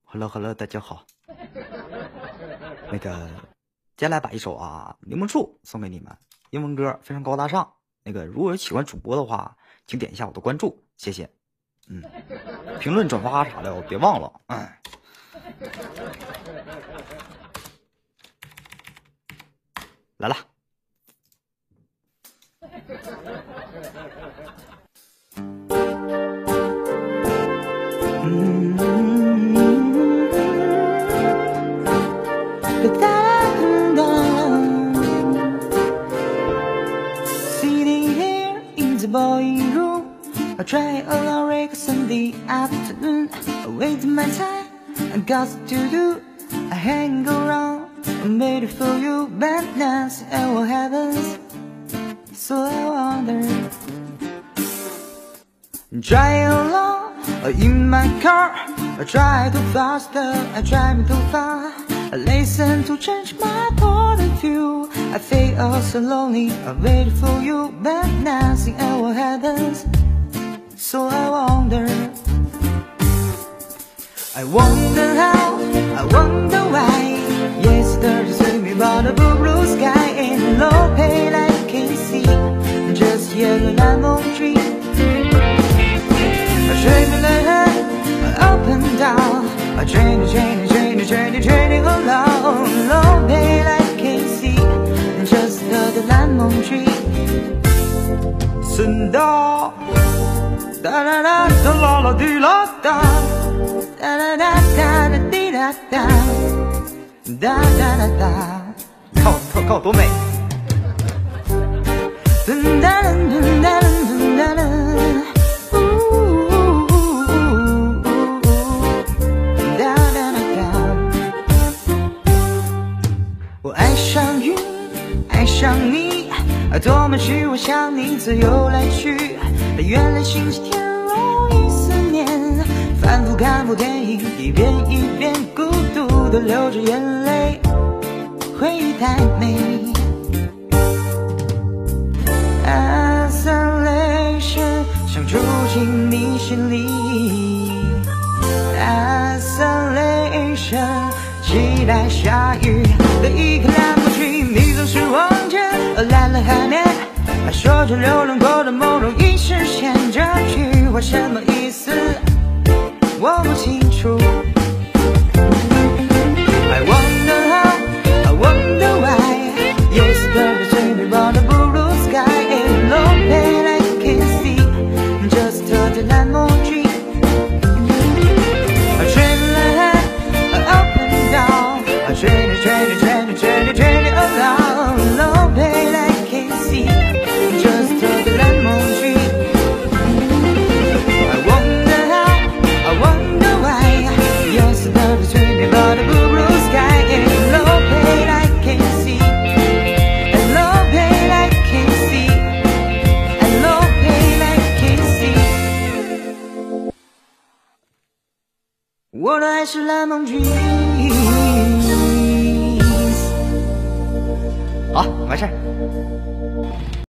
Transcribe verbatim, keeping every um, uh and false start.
Hello Hello， 大家好。那个，接下来把一首啊《柠檬树》送给你们，英文歌非常高大上。那个，如果有喜欢主播的话，请点一下我的关注，谢谢。嗯，评论转发啥的，别忘了。嗯。来了。嗯。Sitting here in the boy room, I try a lyrics in the afternoon. I waste my time, I got to do. I hang around, I made it for you, but nothing ever happens. So I wonder. Drive along in my car, I try too fast, I drive too far. I listen to change my point of view. I feel so lonely, I wait for you, but nothing ever happens. So I wonder. I wonder how, I wonder why. Yesterday told me about the blue, blue sky and low pale I can see. Just yellow lemon tree. I train the head up and down. I train, train, train, train, training along. Low pale I can see. Just the lemon tree. Sunda. Da da da da la la di la da. Da da da da da di da da. Da da da da. 看我，看我多美！哒哒哒哒哒哒。我爱上云，爱上你，多么虚，我想你自由来去。原来星期天容易思念，反复看部电影，一遍一遍孤独的流着眼泪，回忆太美。Isolation 想住进你心里 ，Isolation 期待下雨的一颗蓝莓橘，你总是望着蓝了海面，还说着流浪过的梦容易实现，这句话什么意思？我不清楚。I wonder how, I wonder why. Yesterday told me about the blue sky and low pale I can see. Just the lemon tree. I train ahead, up and down. I train, train, train, train, train along. Low pale I can see. Just the lemon tree. I wonder how, I wonder why. Yesterday told me about the blue sky and low pale I can see. And low pale I can see. And low pale I can see. 我的爱是lemon trees。好，完事儿。